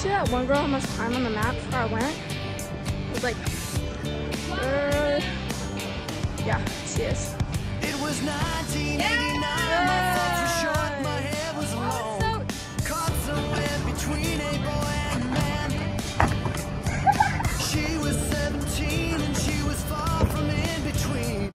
see that one girl how much time on the map before I went? It was like, yeah, she is. It was 1989.